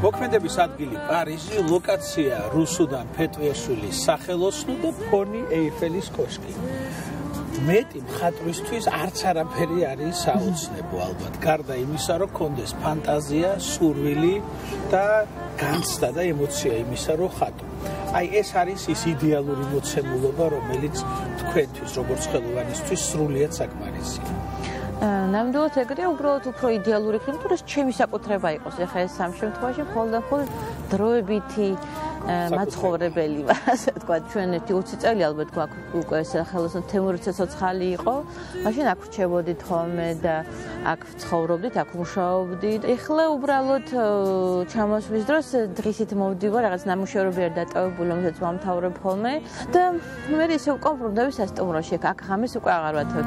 მოქმედების ადგილი პარიზი, ლოკაცია რუსუდან ფეტვიაშვილის სახელოსნო და ფონი ეიფელის კოშკი. მეტი მხატვრისთვის არც არაფერი არის საოცნებო ალბათ. გარდა იმისა, რომ კონდეს ფანტაზია, სურვილი და განცდა და ემოცია იმისა, რომ ხატო. აი ეს არის ის იდეალური მოცემულობა, რომელიც თქვენთვის, როგორც ხელოვანისთვის, სრულიად საკმარისია. ნამდვილად ეგრეა, უბრალოდ უფრო იდეალური ხარ, თუ ეს ჩემი საკუთრება იყოს. ეხლა ეს სამ შემთხვევაში მხოლოდ დროებითი მაცხოვრებელი ვარ, ასე თქვა, ჩვენ ერთი 20 წელი ალბათ გვაქვს უკვე სახელოსნო თემური ცეცხალი იყო. მაშინ აქ ვრჩებოდით ხოლმე და აქ ცხოვრობდით, აქ მუშაობდით. ეხლა უბრალოდ ჩამოსვლის დროს დღისით მოვდივარ, რაღაც ნამუშევრები არ დატოვებული, რომელსაც ვამთავრებ ხოლმე და მე ისე უკვე ვბრუნდები სასტუმროში, აქ ღამეს უკვე აღარ ვათებ.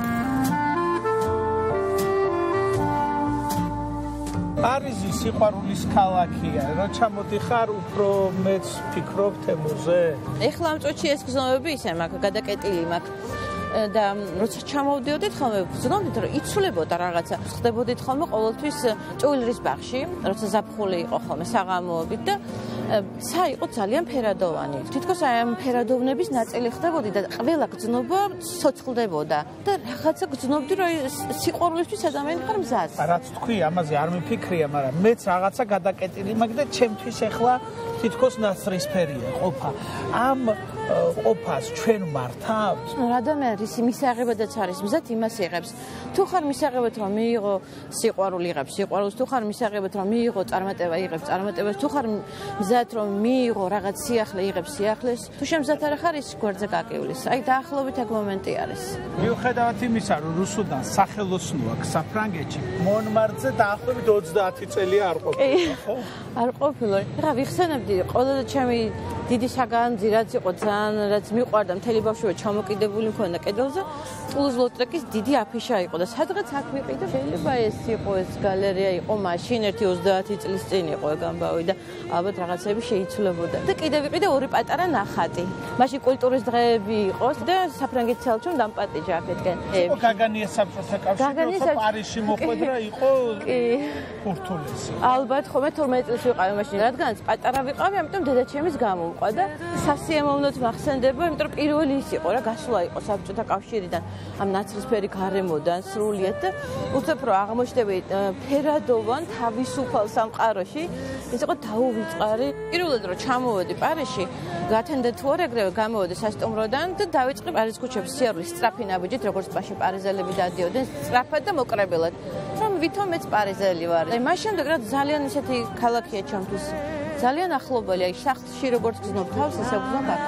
პარიზი სიყვარულის ქალაქია. რა ჩამოდიხარ, უფრო მეც ფიქრობ თემურზე? ეხლა ამ წუთში ეს გზნობები ისე მაქვს, გადაკეტილი მაქვს. და როცა ჩამოვდიოდით ხოლმე ვგზნობდით რომ იცვლებოდა რაღაცა ხდებოდით ხოლმე ყოველთვის ჭუილრის ბაღში როცა ზაფხული იყო ხოლმე საღამოობით და ცა იყო ძალიან ფერადოვანი თითქოს აი ამ ფერადოვნების ნაწილი ხდებოდი და ყველა გზნობა ცოცხლდებოდა და რაღაცა გზნობდი რომ სიყვარულისთვის ადამიანი ხარ მზად რაც თქვი ამაზე არ მიფიქრია მაგრამ მეც რაღაცა გადაკეტილი მაქვს და ჩემთვის ეხლა თითქოს ნაცრისფერია ყოფა ამ ყოფას ჩვენ მართავთ რა ადამიანის მისაღებადაც არის მზად იმას იღებს თუ ხარ მისაღებად რომ მიიღო სიყვარული იღებს სიყვარულს თუ ხარ მისაღებად რომ მიიღო წარმატება იღებს წარმატებას თუ ხარ მზად რომ მიიღო რაღაც სიახლე იღებს სიახლეს თუ შენ მზად არ ხარ ის გვერდზე გაკივლის აი დაახლოებით აქ მომენტი არის მიუხედავად იმისა რომ რუსუდან სახელოსნო აქვს საფრანგეთში მონმარტზე დაახლოებით 30 წელია არ ყოფილა ხო არ ყოფილა რა ვიხსენებდი ყველა ჩემი დიდი საგანძი რაც იყო ძალიან რაც მიყვარდა მთელი ბავშვობა ჩამოკიდებული მქონდა კედელზე ტულუზ ლოტრეკის დიდი აფიშა იყო და სადღაც აქ ვიყიდე შეიძლება ეს იყო ეს გალერეა იყო მაშინ ერთი 30 წლის წინ იყო ეგ ამბავი და ალბათ რაღაცები შეიცვლებოდა და კიდე ვიყიდე ორი პატარა ნახატი მაშინ კულტურის დღეები იყო და საფრანგეთის საელჩომ დამპატიჟა აქეთკენ იყო გაგანია საბჭოთა კავშირი პარიზში მოხვედრა იყო ქურთულესი ალბათ ხოლმე 12 წელს ვიყავი მაშინ რადგანაც პატარა ვიყავი ამიტომ დედაჩემის გამო და სასიამოვნოდ მახსენდება, იმიტომ რომ პირველი ის იყო რა გასვლა იყო საბჭოთა კავშირიდან ამ ნაცრისფერი გარემოდან სრულიად და უცებ რომ აღმოჩნდები ფერადოვან თავისუფალ სამყაროში ის იყო დაუვიწყარი პირველად რომ ჩამოვედი პარიზში გათენდა თუ არ ეგრევე გამოვედი სასტუმროდან და დავიწყე პარიზის ქუჩებში სიარულის სწრაფი ნაბიჯით როგორც მაშინ პარიზელები დადიოდნენ სწრაფად და მოკრებელად რომ ვითომ მეც პარიზელი ვარ აი მას შემდეგ რა ძალიან ისეთი ქალაქია ჩემთვის ძალიან ახლობელი აი სახლში როგორც გზნობ თავს ესე გზნობ აქ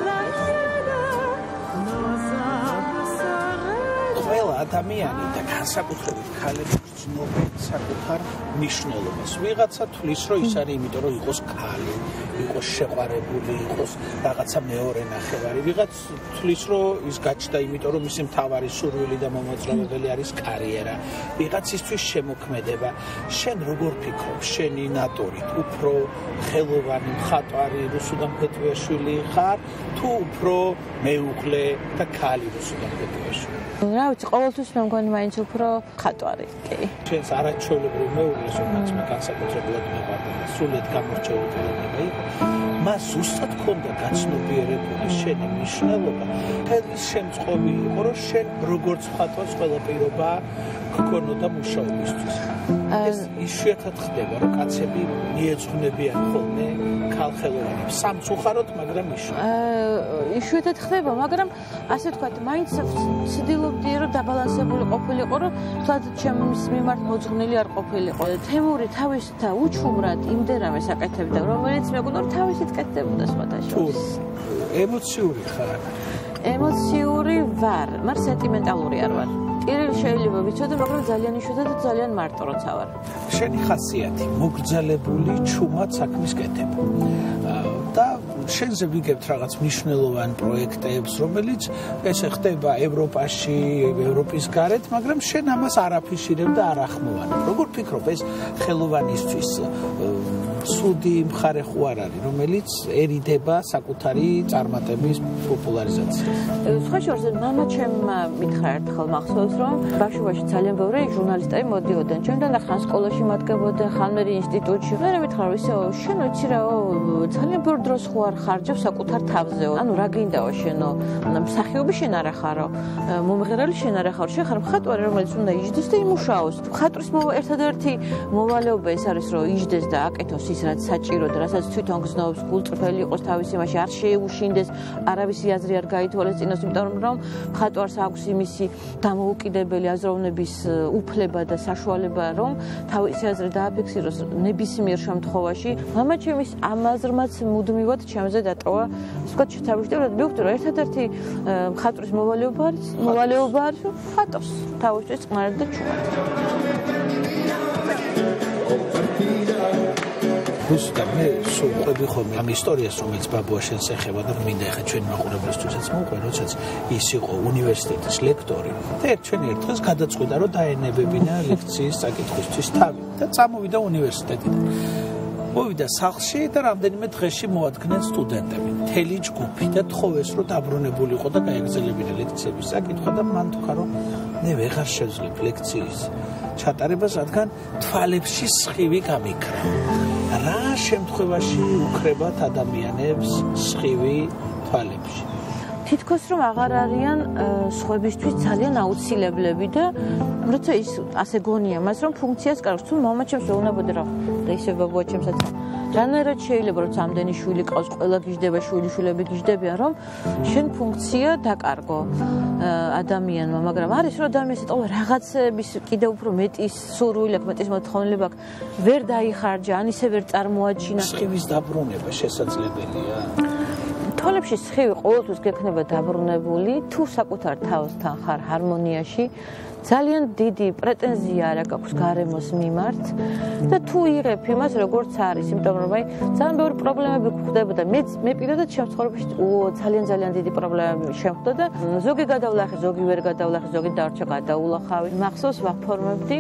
ყველა ადამიანი და განსაკუთრებით ქალები გზნობენ საკუთარ მნიშვნელობას ვიღაცა თulis რომ ის არის იმიტომ რომ იყოს ქალი იყოს შეყვარებული იყოს რაღაცა მეორე ნახევარი ვიღაც თulis რომ ის გაჩნდა იმიტომ რომ მისი მთავარი სურვილი და მომოწროებელი არის კარიერა ვიღაცისთვის შემოქმედება შენ როგორ ფიქრობ შენი ნატურით უფრო ხელოვანი მხატვარი რუსუდან ფეტვიაშვილი ხარ თუ უფრო მეუღლე და ქალი რუსუდან ფეტვიაშვილი რა ვიცი ყოველთვის მე მგონი მაინც უფრო მხატვარი კი ჩვენს არაჩვეულებრივ მეუღლეს რომელიც მე განსაკუთრებულად მიყვარდა და სრულიად გამორჩეული იყო მას ზუსტად ჰქონდა გაცნობიერებული შენი მნიშვნელობა ხელის შემწყობი იყო რომ შენ როგორც მხატვარს ყველა პირობა გქონოდა მუშაობისთვის ეს იშვიათად ხდება რომ კაცები მიეძღვნებიან ხოლმე ქალხელოვანებს სამწუხაროდ მაგრამ იშვიათად ხდება მაგრამ ასე ვთქვათ მაინც ცდილობდი რომ დაბალანსებული ყოფილიყო რომ თვად ჩემს მიმართ მოძღვნილი არ ყოფილიყო თემური თავის და უჩუმრად იმდენამეს აკეთებდა რომელიც მეგონა რომ თავისით კეთდებოდა სხვადასხვა ემოციური ხარ ემოციური ვარ მაგრამ სენტიმენტალური არ ვარ ტირილი შეიძლება ვიცოდე მაგრამ ძალიან იშვიათად და ძალიან მარტო როცა ვარ შენი ხასიათი მოგრძალებული ჩუმად საქმის კეთება და შენზე ვიგებთ რაღაც მნიშვნელოვან პროექტებს, რომელიც ესე ხდება ევროპაში, ევროპის გარეთ, მაგრამ შენ ამას არ აფიშირებ და არ ახმოვანებ. როგორ ფიქრობ, ეს ხელოვანისთვის სუდი მხარე ხო არ არის, რომელიც ერიდება საკუთარი წარმატების პოპულარიზაციას? სხვა შორს მამა ჩემმა მითხრა ერთხელ მახსოვს, რომ ბავშვობაში ძალიან ბევრი ჟურნალისტები მოდიოდნენ. ჩემთან და ხან სკოლაში მატკებოდნენ, ხან მე ინსტიტუტში. მე მითხრა, ისე შენ ვიცი რა, ძალიან ბევრ დროს ხო არ ხარჯავ საკუთარ თავზეო. ანუ რა გინდაო შენო? მსახიობი შენ არა ხარო, მომღერალი შენ არა ხარ, შენ ხარ მხატვარი, რომელიც უნდა იჯდეს და იმუშაოს. მხატვრის ერთადერთი მოვალეობა ეს არის, რომ იჯდეს და აკეთოს ის, რაც საჭიროა, რასაც თვითონ გზნობს, გულწრფელი იყოს თავისი იმაში, არ შეეუშინდეს, არავისი აზრი არ გაითვალეს წინოს, იმიტომ რომ მხატვარს აქვს იმისი დამოუკიდებელი აზროვნების უფლება და საშუალება, რომ თავისი აზრი დააფიქსიროს ნებისმიერ შემთხვევაში. მამა ჩემის ამ აზრმაც მუდმივად ჩემზე დატოვა, ვთქვათ, შეთავაზებულად მივხვდი, რომ ერთადერთი მხატვრის მოვალეობა არის, მხატვარს თავისთვის წყნარად და ჩუმად. Რუსთა მე სულ ყვები ხოლმე ამ ისტორიას, რომელიც ბაბუა შენს ეხება და მინდა ახლა ჩვენ მაყურებლისთვისაც მოვყვე, როდესაც ის იყო უნივერსიტეტის ლექტორი და ჩვენი ერთ დღეს გადაწყვიტა, რომ დაენებებინა ლექციის საკითხისთვის თავი და წამოვიდა უნივერსიტეტიდან. მოვიდა სახლში და რამდენიმე დღეში მოადგნენ სტუდენტები, მთელი ჯგუფი და თხოვეს, რომ დაბრუნებული იყო და გაეგრძელებინა ლექციების საკითხვა და მან თქვა, რომ მე ვეღარ შევძლებ ლექციის ჩატარებას, რადგან თვალებში სხივი გამიქრა. რა შემთხვევაში უქრებათ ადამიანებს სხივი თვალებში? თითქოს რომ აღარ არიან სხვებისთვის ძალიან აუცილებლები და როცა ის ასე გონია მას, რომ ფუნქციას კარგს, თუ მამა ჩემს ვეუბნებოდი რა, და ისე ბაბუა ჩემსაც რანაირად შეიძლება, როცა ამდენი შვილი ყავს, ყველა გიждდება, შვილები გიждდებიან, რომ შენ ფუნქცია დაკარგო ადამიანმა, მაგრამ არის რომ ადამიანს ეტყობა რაღაცების კიდევ უფრო მეტი სურვილი აქვს, მეტის მოთხოვნილება აქვს, ვერ დაიხარჯა, ან ისე ვერ წარმოაჩინა. სხივის დაბრუნება შესაძლებელია? თვალებში სხივი ყოველთვის გექნება დაბრუნებული, თუ საკუთარ თავსთან ხარ ჰარმონიაში, ძალიან დიდი პრეტენზია არ აქვს გარემოს მიმართ და თუ იღებ იმას როგორც არის, იმიტომ რომ აი ძალიან ბევრი პრობლემები გვხვდება და მე პირადად შემთხვევაში ძალიან დიდი პრობლემები შემხვდა და ზოგი გადავლახე, ზოგი ვერ გადავლახე, ზოგი დარჩა გადაულახავი. მახსოვს ვაფორმებდი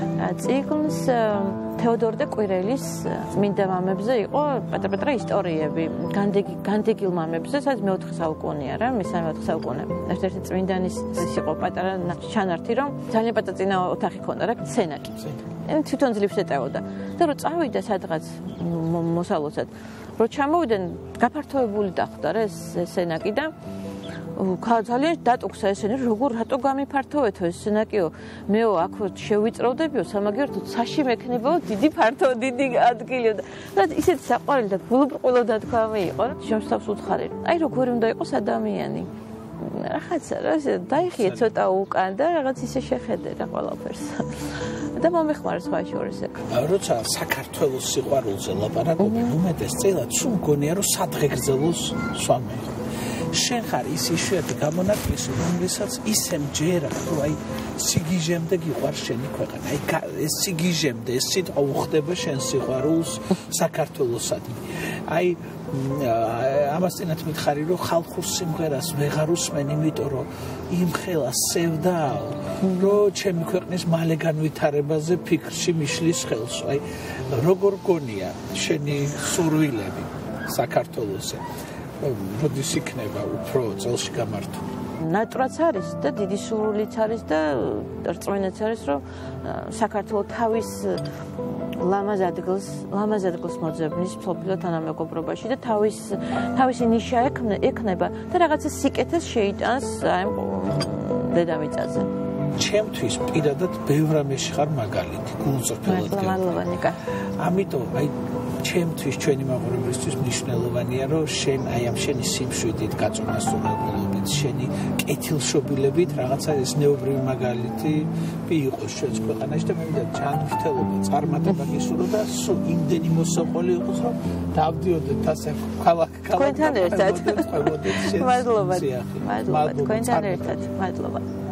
ციკლს თეოდორ და კვირელის წმინდა მამებზე იყო პატარ-პატარა ისტორიები, განდეგილ მამებზე, სადაც მე-4 საუკუნეა რა, მე-3-4 საუკუნე. ერთ-ერთი წმინდანის ის იყო პატარა ჩანართი, რომ ძალიან პატაწინა ოთახი ქონდა რა, სენაკი. თვითონ ძლივს ეტეოდა. და რომ წავიდა სადღაც მოსალოცად, რომ ჩამოვიდნენ, გაფართოებული დახვდა რა ეს სენაკი და ძალიან დატუქსა ესენი, როგორ რატო გამიფართოვეთო ეს სენაკიო, მეო აქ შევიწროვდებიო, სამაგერტო ცაში მექნებაო დიდი ფართო, დიდი ადგილიო და ისეთი საყვარელი და გულუბრყვილო დათქვამი იყო, რა შემსავს უთხარი. აი როგორი უნდა იყოს ადამიანი. რაღაცა რა დაიხიე ცოტა უკან და რაღაც ისე შეხედე რა ყველაფერს. და მომეხმარა სხვა შორის ეგ. როცა საქართველოს სიყვარულზე ლაპარაკობენ, უმეტესწილად სულ მგონია რომ სადღეგრძელოს სვამენ. შენ ხარ ის იშვიათი გამონაკლისი, რომელსაც ისე მჯერა, რომ აი სიგიჟემდე გიყვარს შენი ქვეყანა. აი ეს სიგიჟემდე ეს სიტყვა უხდება შენ სიყვარულს საქართველოსადმი. აი ამას წინათ მითხარი, რომ ხალხურ სიმღერას ვეღარ უსმენ, იმიტომ რომ იმ ხელას სევდაო, რომ ჩემი ქვეყნის მალე განვითარებაზე ფიქრში მიშლის ხელს. აი როგორ გონია შენი სურვილები საქართველოსზე? როდის იქნება უფრო წელში გამართული? ნატურაც არის და დიდი სურვილიც არის და რწმენაც არის, რომ საქართველოს ლამაზ ადგილს მოძებნის მსოფლიო თანამეგობრობაში და თავისი ნიშა ექნება და რაღაცა სიკეთეს შეიტანს აი დედამიწაზე. ჩემთვის პირადად ბევრ რამეში ხარ მაგალითი, გულწრფელად მადლობა ნიკა. ამიტომ აი ჩემთვის ჩვენი მაყურებლისთვის მნიშვნელოვანია, რომ შენ აი ამ შენი სიმშვიდით, გაწონასწორებლობით, შენი კეთილშობილებით რაღაცა ეს ნეობრივი მაგალითი იყოს ჩვენს ქვეყანაში და მე მინდა ჯანმრთელობა, წარმატება გისურვო და სულ იმდენი მოსაყოლი იყოს, რომ დავდიოდეთ ასე ქალაქ თქვენთან ერთად. მადლობა. მადლობა თქვენთან ერთად. მადლობა.